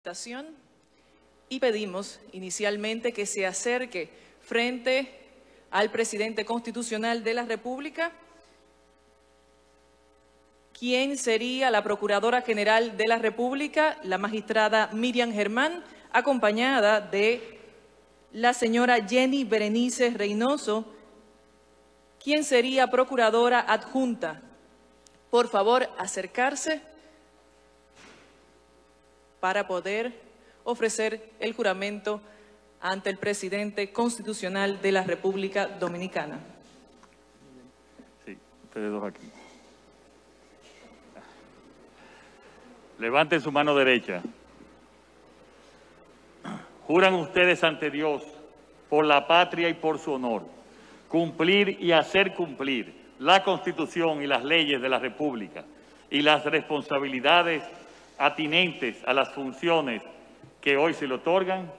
Y pedimos inicialmente que se acerque frente al presidente constitucional de la República, quien sería la Procuradora General de la República, la magistrada Miriam Germán, acompañada de la señora Jenny Berenice Reynoso, quien sería Procuradora Adjunta. Por favor, acercarse para poder ofrecer el juramento ante el presidente constitucional de la República Dominicana. Sí, ustedes dos aquí. Levanten su mano derecha. Juran ustedes ante Dios, por la patria y por su honor, cumplir y hacer cumplir la Constitución y las leyes de la República y las responsabilidades atinentes a las funciones que hoy se le otorgan.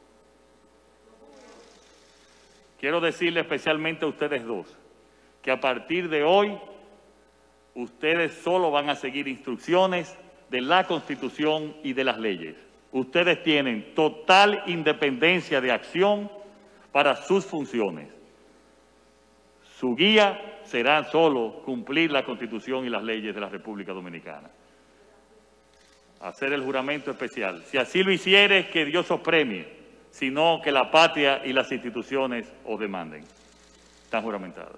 Quiero decirle especialmente a ustedes dos que a partir de hoy ustedes solo van a seguir instrucciones de la Constitución y de las leyes. Ustedes tienen total independencia de acción para sus funciones. Su guía será solo cumplir la Constitución y las leyes de la República Dominicana. Hacer el juramento especial. Si así lo hicieres, que Dios os premie, sino que la patria y las instituciones os demanden. Están juramentadas.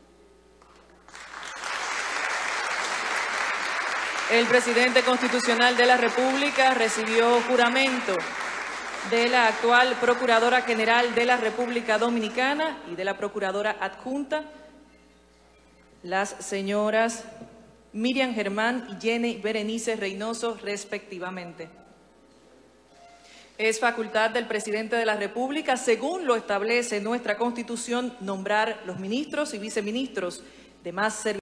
El presidente constitucional de la República recibió juramento de la actual Procuradora General de la República Dominicana y de la Procuradora Adjunta, las señoras Miriam Germán y Jenny Berenice Reynoso, respectivamente. Es facultad del presidente de la República, según lo establece nuestra Constitución, nombrar los ministros y viceministros de más servicios.